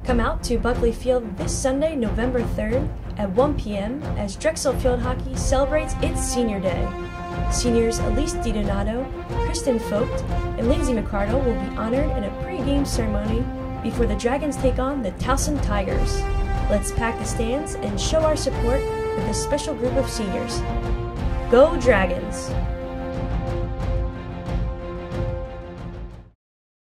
Come out to Buckley Field this Sunday, November 3rd at 1 p.m. as Drexel Field Hockey celebrates its Senior Day. Seniors Elise DiDonato, Kristen Vogt, and Lindsay McCardle will be honored in a pre-game ceremony before the Dragons take on the Towson Tigers. Let's pack the stands and show our support for this special group of seniors. Go Dragons!